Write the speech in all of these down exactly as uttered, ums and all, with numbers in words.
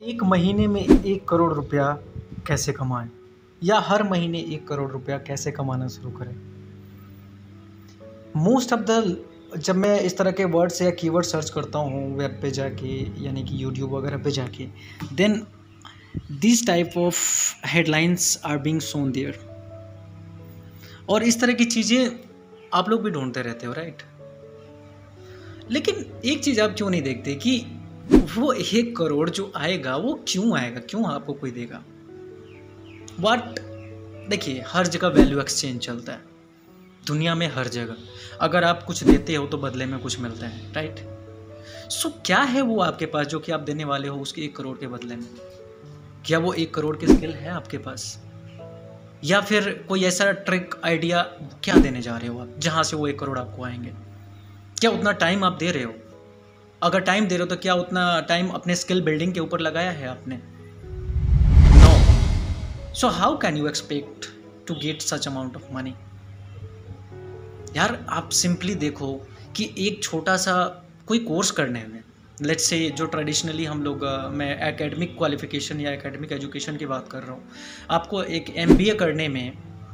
एक महीने में एक करोड़ रुपया कैसे कमाएं, या हर महीने एक करोड़ रुपया कैसे कमाना शुरू करें। मोस्ट ऑफ द जब मैं इस तरह के वर्ड्स या कीवर्ड सर्च करता हूँ वेब पे जाके, यानी कि यूट्यूब वगैरह पे जाके, then this type of headlines are being shown there. और इस तरह की चीज़ें आप लोग भी ढूंढते रहते हो, राइट। लेकिन एक चीज़ आप क्यों नहीं देखते कि वो एक करोड़ जो आएगा वो क्यों आएगा, क्यों आपको कोई देगा। बट देखिए, हर जगह वैल्यू एक्सचेंज चलता है दुनिया में, हर जगह। अगर आप कुछ देते हो तो बदले में कुछ मिलता है, राइट। सो so, क्या है वो आपके पास जो कि आप देने वाले हो उसके एक करोड़ के बदले में। क्या वो एक करोड़ की स्किल है आपके पास, या फिर कोई ऐसा ट्रिक आइडिया क्या देने जा रहे हो आप जहाँ से वो एक करोड़ आपको आएंगे। क्या उतना टाइम आप दे रहे हो? अगर टाइम दे रहे हो तो क्या उतना टाइम अपने स्किल बिल्डिंग के ऊपर लगाया है आपने? No. So how can you expect to get such amount of money. यार आप सिंपली देखो कि एक छोटा सा कोई कोर्स करने में, लेट्स से जो ट्रेडिशनली हम लोग, मैं एकेडमिक क्वालिफिकेशन या एकेडमिक एजुकेशन की बात कर रहा हूँ, आपको एक एमबीए करने में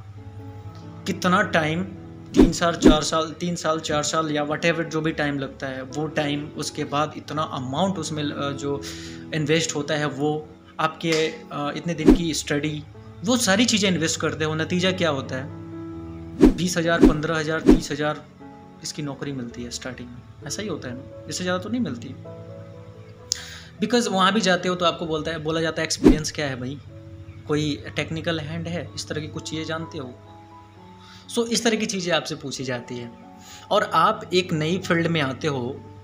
कितना टाइम, तीन साल चार साल तीन साल चार साल या वट एवर जो भी टाइम लगता है वो टाइम, उसके बाद इतना अमाउंट उसमें जो इन्वेस्ट होता है, वो आपके इतने दिन की स्टडी, वो सारी चीज़ें इन्वेस्ट करते हो। नतीजा क्या होता है? बीस हज़ार पंद्रह हज़ार तीस हज़ार इसकी नौकरी मिलती है स्टार्टिंग में। ऐसा ही होता है ना, इससे ज़्यादा तो नहीं मिलती। बिकॉज वहाँ भी जाते हो तो आपको बोलता है बोला जाता है एक्सपीरियंस क्या है भाई, कोई टेक्निकल हैंड है, इस तरह की कुछ चीज़ें जानते हो। सो so, इस तरह की चीज़ें आपसे पूछी जाती है। और आप एक नई फील्ड में आते हो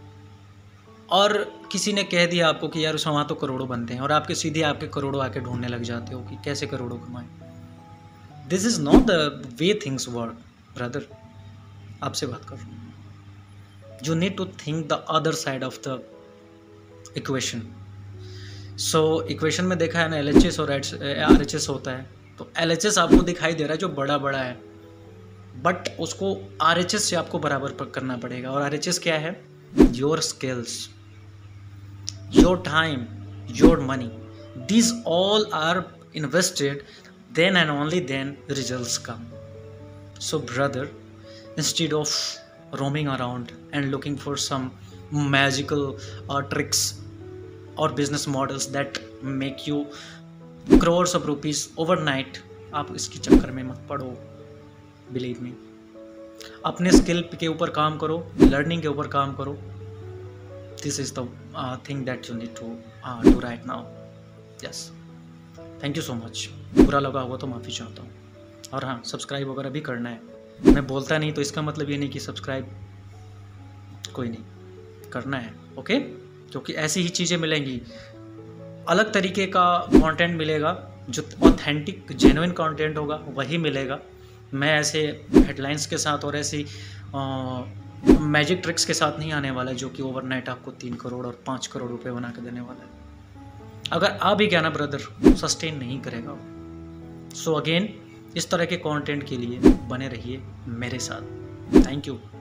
और किसी ने कह दिया आपको कि यार उस वहाँ तो करोड़ों बनते हैं, और आपके सीधे आपके करोड़ों आके ढूंढने लग जाते हो कि कैसे करोड़ों कमाएं। This is not the way things work brother. आपसे बात कर रहा हूँ। You need to think the other side of the equation. So equation में देखा है ना, एल एच एस और आर एच एस होता है। तो एल एच एस आपको दिखाई दे रहा है जो बड़ा बड़ा है, बट उसको आर एच एस से आपको बराबर करना पड़ेगा। और आर एच एस क्या है? Your skills, your time, your money, these all are invested, then and only then results come. So brother, instead of roaming around and looking for some magical uh, tricks or business models that make you crores of rupees overnight, आप इसकी चक्कर में मत पड़ो। Believe me, अपने skill के ऊपर काम करो, लर्निंग के ऊपर काम करो। This is the thing that you need to do right now. Yes, thank you so much. बुरा लगा होगा तो माफ़ी चाहता हूँ। और हाँ, सब्सक्राइब वगैरह भी करना है। मैं बोलता नहीं तो इसका मतलब ये नहीं कि सब्सक्राइब कोई नहीं करना है, ओके। क्योंकि ऐसी ही चीज़ें मिलेंगी, अलग तरीके का कंटेंट मिलेगा, जो ऑथेंटिक जेन्युइन कंटेंट होगा वही मिलेगा। मैं ऐसे हेडलाइंस के साथ और ऐसी मैजिक ट्रिक्स के साथ नहीं आने वाला जो कि ओवरनाइट आपको तीन करोड़ और पाँच करोड़ रुपए बना के देने वाला है। अगर आ भी गया ना ब्रदर, सस्टेन नहीं करेगा। सो अगेन, इस तरह के कंटेंट के लिए बने रहिए मेरे साथ। Thank you.